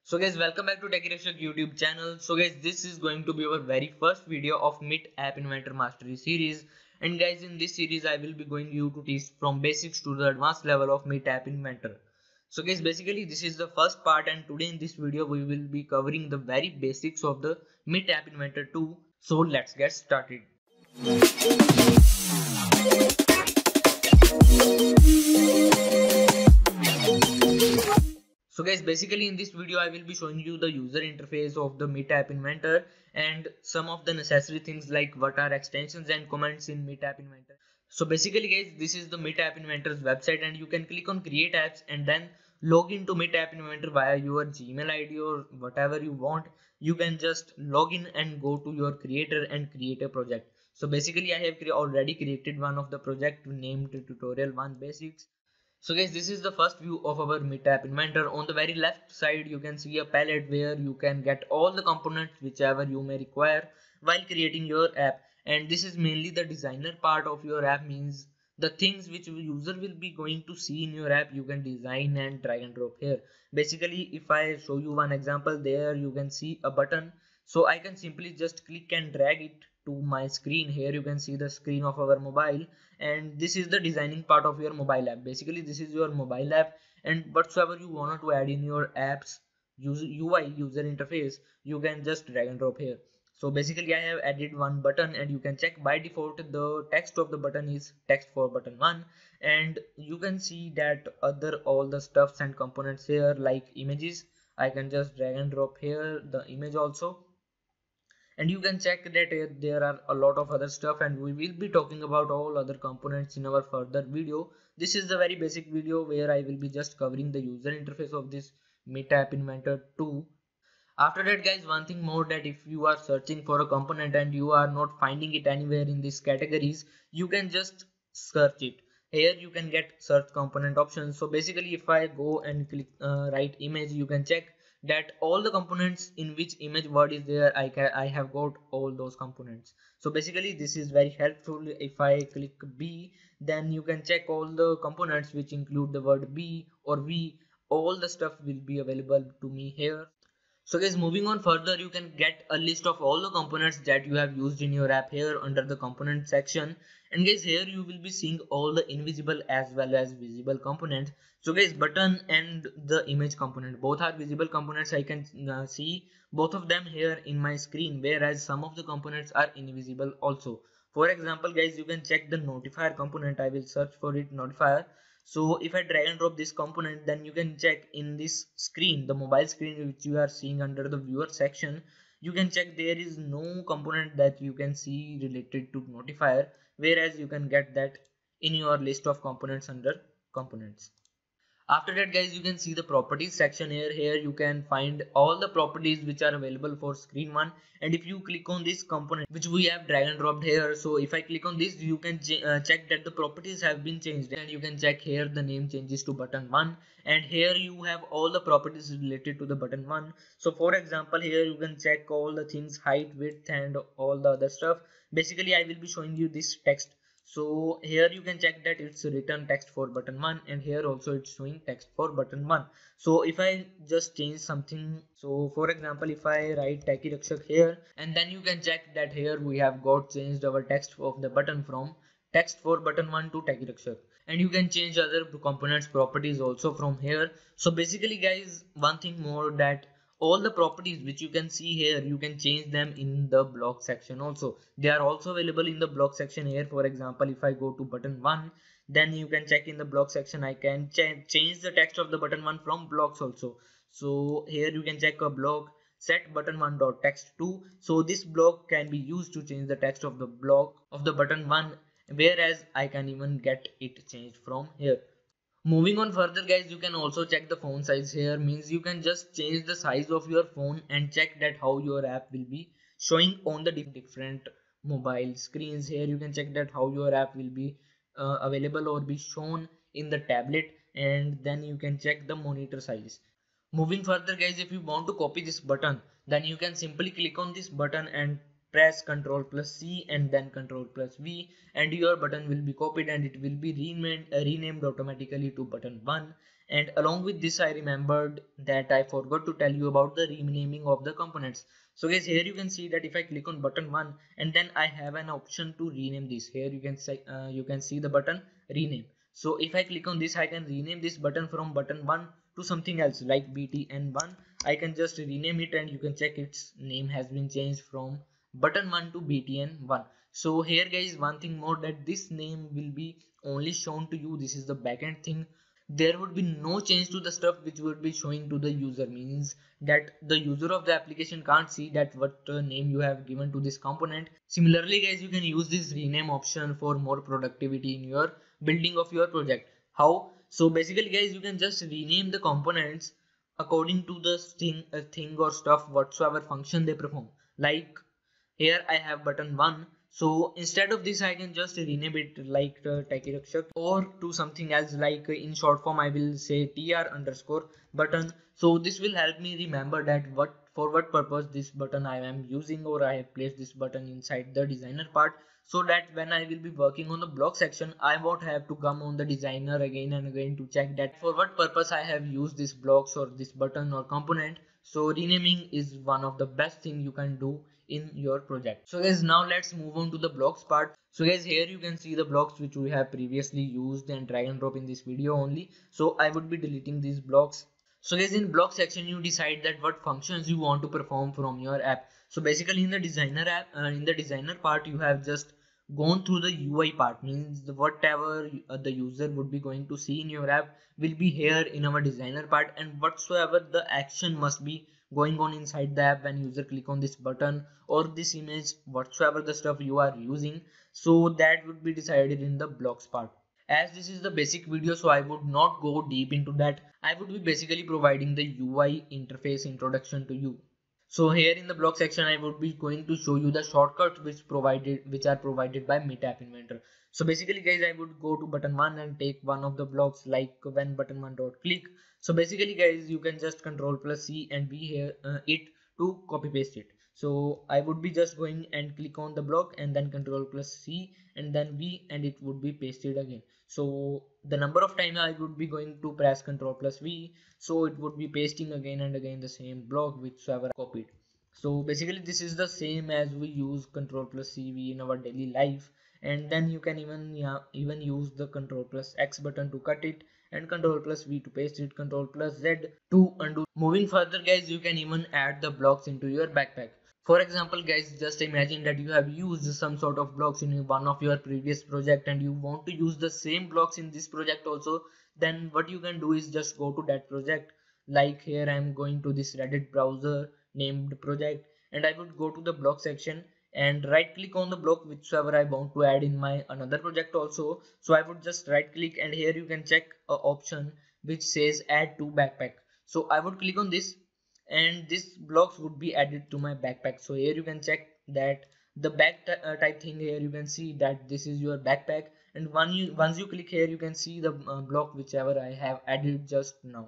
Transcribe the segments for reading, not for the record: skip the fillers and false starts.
So guys, welcome back to Techy YouTube channel. So guys, this is going to be our very first video of MIT App Inventor Mastery series. And guys, in this series, I will be going you to teach from basics to the advanced level of MIT App Inventor. So guys, basically this is the first part, and today in this video we will be covering the very basics of the MIT App Inventor 2. So let's get started. So guys, basically in this video I will be showing you the user interface of the MIT App Inventor and some of the necessary things like what are extensions and comments in MIT App Inventor. So basically guys, this is the MIT App Inventor's website, and you can click on create apps and then log into MIT App Inventor via your Gmail ID or whatever you want. You can just log in and go to your creator and create a project. So basically I have already created one of the project named tutorial 1 basics. So guys, this is the first view of our MIT App Inventor. On the very left side you can see a palette where you can get all the components whichever you may require while creating your app. And this is mainly the designer part of your app, means the things which user will be going to see in your app you can design and drag and drop here. Basically if I show you one example, there you can see a button, so I can simply just click and drag it to my screen. Here you can see the screen of our mobile, and this is the designing part of your mobile app. Basically this is your mobile app, and whatsoever you wanted to add in your apps UI user interface, you can just drag and drop here. So basically I have added one button, and you can check by default the text of the button is text for button 1, and you can see that all the stuffs and components here like images, I can just drag and drop here the image also. And you can check that there are a lot of other stuff, and we will be talking about all other components in our further video. This is the very basic video where I will be just covering the user interface of this MIT App Inventor 2. After that guys, one thing more, that if you are searching for a component and you are not finding it anywhere in these categories, you can just search it. Here you can get search component options. So basically if I go and click write image, you can check that all the components in which image word is there, I have got all those components. So basically this is very helpful. If I click B, then you can check all the components which include the word B or V. All the stuff will be available to me here. So guys, moving on further, you can get a list of all the components that you have used in your app here under the component section. And guys, here you will be seeing all the invisible as well as visible components. So guys, button and the image component, both are visible components. I can see both of them here in my screen, whereas some of the components are invisible also. For example guys, you can check the notifier component. I will search for it, notifier. So if I drag and drop this component, then you can check in this screen, the mobile screen which you are seeing under the viewer section, you can check there is no component that you can see related to notifier, whereas you can get that in your list of components under components. After that guys, you can see the properties section here. Here you can find all the properties which are available for screen 1, and if you click on this component which we have drag and dropped here, so if I click on this, you can check that the properties have been changed, and you can check here the name changes to button 1, and here you have all the properties related to the button 1. So for example, here you can check all the things, height, width and all the other stuff. Basically I will be showing you this text. So here you can check that it's written text for button 1, and here also it's showing text for button 1. So if I just change something, so for example if I write Techy Rakshak here, and then you can check that here we have got changed our text of the button from text for button 1 to Techy Rakshak. And you can change other components properties also from here. So basically guys, one thing more, that all the properties which you can see here, you can change them in the block section also. They are also available in the block section here. For example, if I go to button 1, then you can check in the block section, I can change the text of the button 1 from blocks also. So here you can check a block set button 1 dot text 2. So this block can be used to change the text of the block of the button 1, whereas I can even get it changed from here. Moving on further guys, you can also check the phone size here, means you can just change the size of your phone and check that how your app will be showing on the different mobile screens. Here you can check that how your app will be available or be shown in the tablet, and then you can check the monitor size. Moving further guys, if you want to copy this button, then you can simply click on this button and press Ctrl plus C and then Ctrl plus V, and your button will be copied and it will be renamed automatically to button 1. And along with this, I remembered that I forgot to tell you about the renaming of the components. So guys, here you can see that if I click on button 1 and then I have an option to rename this. Here you can see the button rename. So if I click on this, I can rename this button from button 1 to something else like BTN1. I can just rename it and you can check its name has been changed from button 1 to BTN1. So here guys, one thing more, that this name will be only shown to you. This is the backend thing. There would be no change to the stuff which would be showing to the user, means that the user of the application can't see that what name you have given to this component. Similarly guys, you can use this rename option for more productivity in your building of your project. How? So basically guys, you can just rename the components according to the thing or stuff whatsoever function they perform. Like here I have button 1, so instead of this I can just rename it like Techy Rakshak or to something else, like in short form I will say tr underscore button. So this will help me remember that for what purpose this button I am using, or I have placed this button inside the designer part, so that when I will be working on the block section, I won't have to come on the designer again and again to check that for what purpose I have used this blocks or this button or component. So renaming is one of the best thing you can do in your project. So guys, now let's move on to the blocks part. So guys, here you can see the blocks which we have previously used and drag and drop in this video only. So I would be deleting these blocks. So guys, in block section you decide that what functions you want to perform from your app. So basically in the designer app, in the designer part, you have just gone through the UI part, means whatever the user would be going to see in your app will be here in our designer part, and whatsoever the action must be going on inside the app when user click on this button or this image, whatsoever the stuff you are using, so that would be decided in the blocks part. As this is the basic video, so I would not go deep into that. I would be basically providing the UI interface introduction to you. So here in the block section, I would be going to show you the shortcuts which are provided by App Inventor. So basically guys, I would go to button 1 and take one of the blocks, like when button 1 dot click. So basically guys, you can just control plus C and V here it to copy paste it. So I would be just going and click on the block and then control plus C and then V, and it would be pasted again. So the number of time I would be going to press control plus V, so it would be pasting again and again the same block whichever copied. So basically this is the same as we use control plus CV in our daily life, and then you can even use the control plus X button to cut it and control plus V to paste it, control plus Z to undo. Moving further guys, you can even add the blocks into your backpack. For example guys, just imagine that you have used some sort of blocks in one of your previous project and you want to use the same blocks in this project also. Then what you can do is just go to that project. Like here I am going to this Reddit browser named project, and I would go to the block section and right click on the block whichever I want to add in my another project also. So I would just right click, and here you can check a option which says add to backpack. So I would click on this and this blocks would be added to my backpack. So here you can check that the type thing, here you can see that this is your backpack, and once you click here you can see the block whichever I have added just now.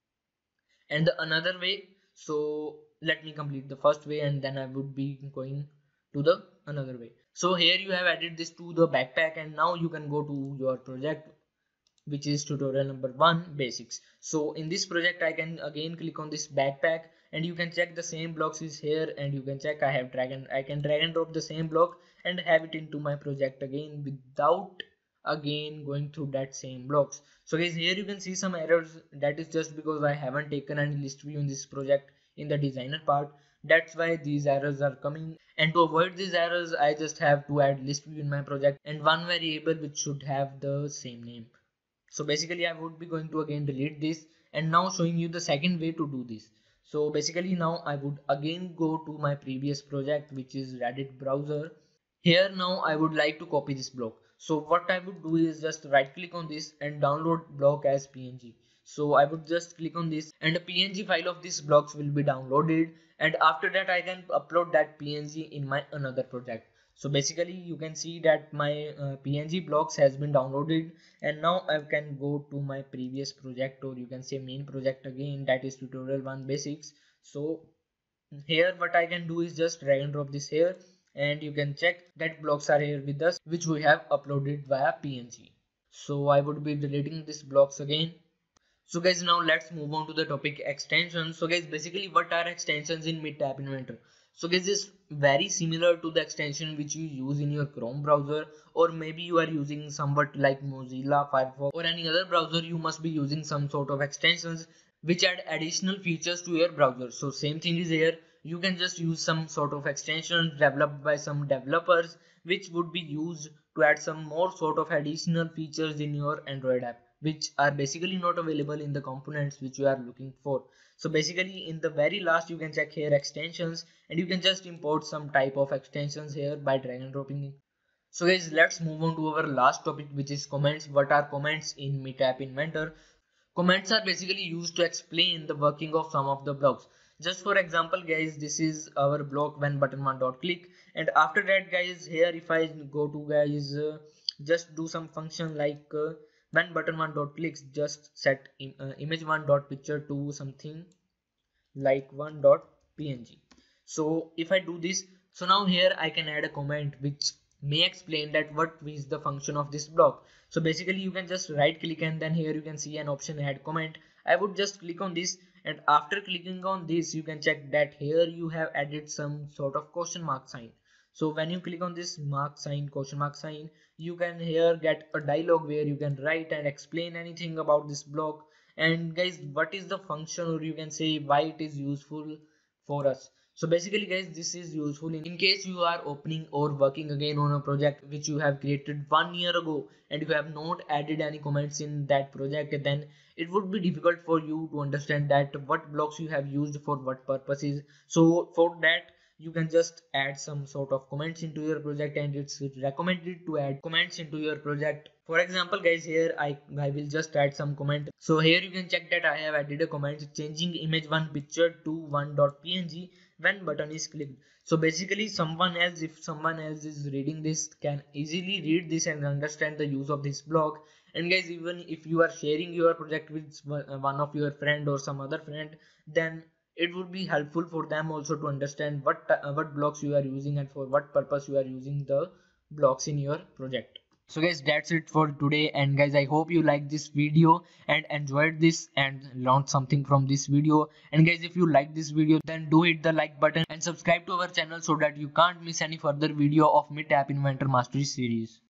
And the another way, so let me complete the first way and then I would be going to the another way. So here you have added this to the backpack, and now you can go to your project, which is tutorial number 1, basics. So in this project I can again click on this backpack and you can check the same blocks is here, and you can check I can drag and drop the same block and have it into my project again without again going through that same blocks. So guys, here you can see some errors. That is just because I haven't taken any list view in this project in the designer part. That's why these errors are coming, and to avoid these errors I just have to add list view in my project and one variable which should have the same name. So basically I would be going to again delete this and now showing you the second way to do this. So basically now I would again go to my previous project, which is Reddit browser. Here now I would like to copy this block. So what I would do is just right click on this and download block as PNG. So I would just click on this and a PNG file of this blocks will be downloaded, and after that I can upload that PNG in my another project. So basically you can see that my PNG blocks has been downloaded, and now I can go to my previous project, or you can say main project again, that is tutorial 1 basics. So here what I can do is just drag and drop this here, and you can check that blocks are here with us which we have uploaded via PNG. So I would be deleting these blocks again. So guys, now let's move on to the topic extensions. So guys, basically what are extensions in Mid App Inventor? So guys, it's very similar to the extension which you use in your Chrome browser, or maybe you are using somewhat like Mozilla, Firefox, or any other browser. You must be using some sort of extensions which add additional features to your browser. So same thing is here. You can just use some sort of extensions developed by some developers which would be used to add some more sort of additional features in your Android app, which are basically not available in the components which you are looking for. So basically in the very last you can check here extensions, and you can just import some type of extensions here by drag and dropping it. So guys, let's move on to our last topic, which is comments. What are comments in Mid App Inventor? Comments are basically used to explain the working of some of the blocks. Just for example guys, this is our block when button one dot click, and after that guys, here if I go to guys, just do some function like when button one dot clicks, just set image one dot picture to something like one dot png. So if I do this, so now here I can add a comment which may explain that what is the function of this block. So basically you can just right click, and then here you can see an option add comment. I would just click on this, and after clicking on this you can check that here you have added some sort of question mark sign. So when you click on this mark sign, question mark sign, you can here get a dialog where you can write and explain anything about this block, and guys what is the function, or you can say why it is useful for us. So basically guys, this is useful in case you are opening or working again on a project which you have created 1 year ago, and you have not added any comments in that project, then it would be difficult for you to understand that what blocks you have used for what purposes. So for that you can just add some sort of comments into your project, and it's recommended to add comments into your project. For example guys, here I will just add some comment. So here you can check that I have added a comment changing image one picture to one.png when button is clicked. So basically someone else, if someone else is reading this, can easily read this and understand the use of this block. And guys, even if you are sharing your project with one of your friend or some other friend, then it would be helpful for them also to understand what blocks you are using and for what purpose you are using the blocks in your project. So guys, that's it for today, and guys I hope you liked this video and enjoyed this and learned something from this video. And guys, if you like this video, then do hit the like button and subscribe to our channel so that you can't miss any further video of Mid App Inventor Mastery series.